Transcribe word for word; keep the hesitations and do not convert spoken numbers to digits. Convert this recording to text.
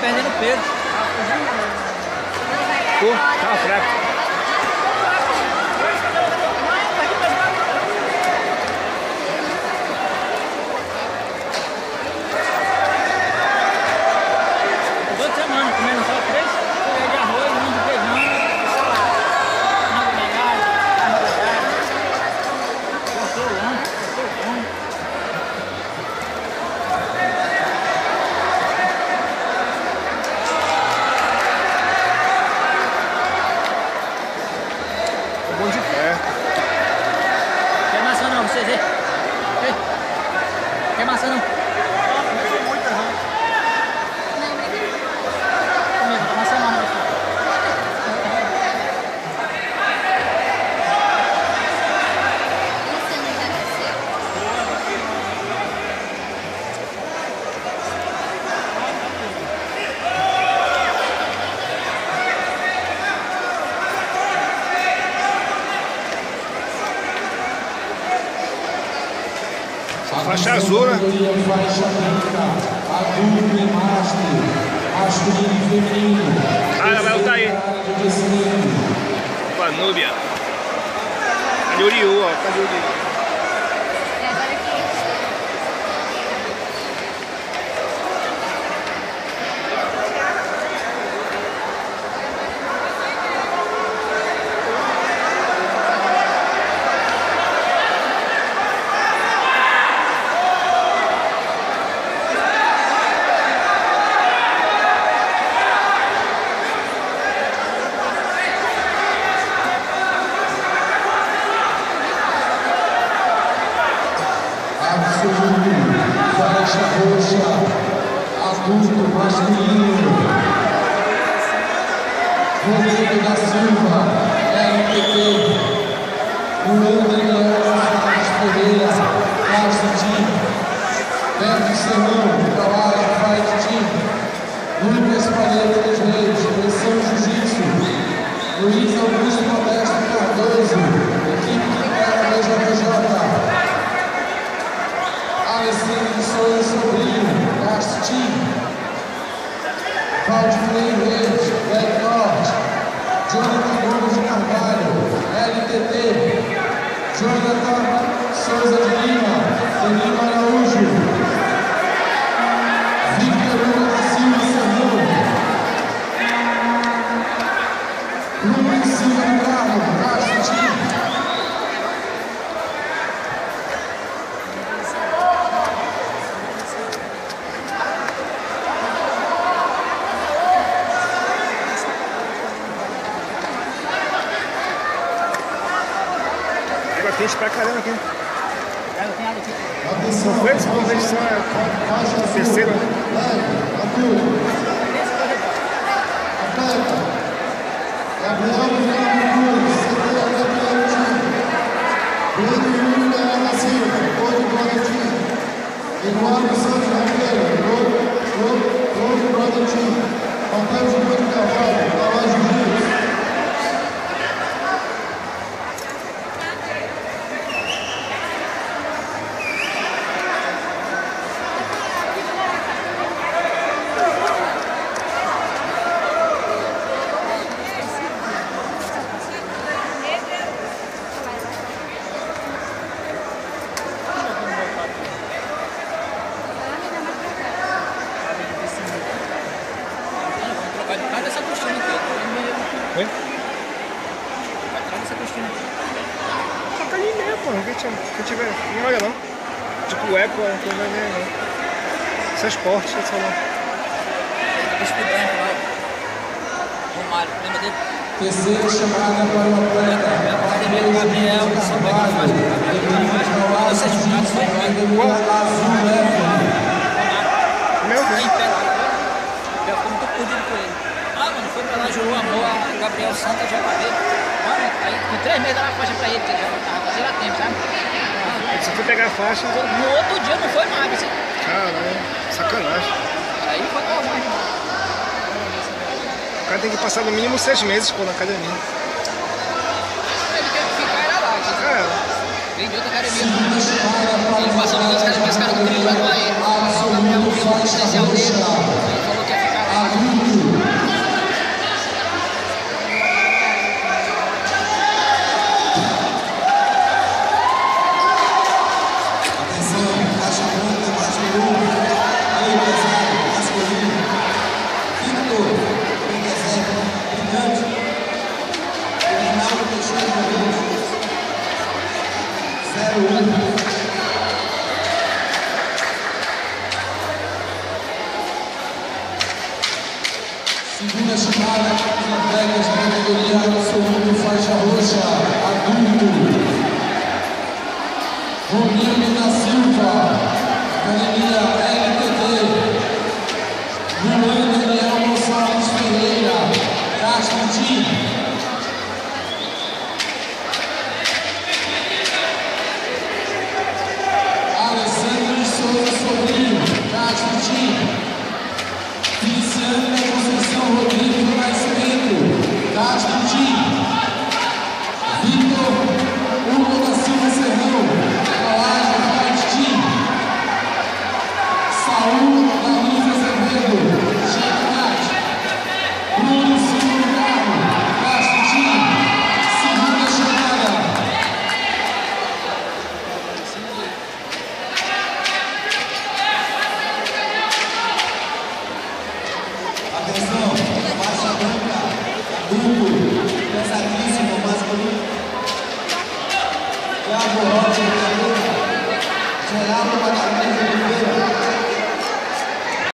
perdendo peso. Pô, tava fraco. Duas semanas comendo só três colheres de arroz, um de feijão, uma medalha, uma medalha. Cortou o lanche, cortou o pão. Bom de pé. Quer maçã não, vocês aí? Quer maçã não? Não tem muita, não. Comigo, tá maçã não, né? Faixa azul, né? Faixa branca, adulto e master, masculino e feminino. Ah, ela vai lutar aí. Com a Núbia. A Yuriu, ó. Cadê o Yuriu? Faixa roxa, adulto masculino. Rodrigo da Silva, L P T. Luan Daniel Faz Pereira, Faz Team. Beto Serrão, Trabalho, Faz Team. Lucas Paleta dos Reis, Pressão Jiu-Jitsu. Luiz Augusto Modesto Cardoso, equipe que pega da J J. Alessandro Souza Sobrinho, Cast Team. Valdinei Reis, Black Norte. Jonathan Gomes de Carvalho, L T T. Jonathan Souza de Lima, Felipe Araújo. Victor Hugo da Silva Serrão. Bruno Silva do Carmo, Cast Team. Quente pra caramba aqui. Eu tenho água aqui. Atenção, Não foi essa competição, é a terceira. Adulto. Atleta. Gabriel Guilherme Cruz, C T H P M Team. Pedro Júnior da Ana Silva, Todo Brother Team. Eduardo Santos Raquel, Todo Brother Team. Antônio Júnior de Carvalho, Palácio Jiu-Jitsu. Vai trás dessa Cristina aqui. Oi? Vai trás dessa Cristina aqui. Toca ali mesmo, pô. Quem tiver. Nem olha não. Tipo o Eco, não vai ver não. Isso é esporte, isso é não. Esse do branco lá. Romário, lembra dele? Terceira chamada para o atleta. Academia do Gabriel, que são bem que faz. Gabriel, certificado, foi Azul leve. Meu Tá em Deus. pé lá. Eu ficou muito perdido com ele. Ah, mano, foi pra lá, jogou amor a Gabriel Santos, já acabei. Mano, aí com três meses dava a faixa pra ele, que ele já tava fazendo a tempo, sabe? Se tu pegar a faixa, No outro dia não foi mais, assim. caramba, sacanagem. Aí foi pra longe, mano. O cara tem que passar no mínimo seis meses pô, na academia. Ele teve que ficar era lá, assim. É. Vem de outra academia. Ele passou nas academias, os caras não queriam graduar ele. O Gabriel viu o potencial dele. Ele falou que ia ficar lá. Segunda chamada, os atletas da categoria absoluto faixa roxa, adulto. Romildo da Silva, academia L T D. Luan Daniel Gonçalves Ferreira, Castro Team. Alessandro Souza Sobrinho, Castro Team. Cristiano da Conceição Rodrigues do Nascimento, Castro Team. Vitor Hugo da Silva Serrão, Colagem Fight Team. Saúl da Luz Azevedo, Checkmate. Bruno Silva Carmo, Castro Team. Segunda chamada. Atenção, faixa branca, duplo, pesadíssimo, masculino. Thiago Rocha, Geraldo Magalhães Oliveira.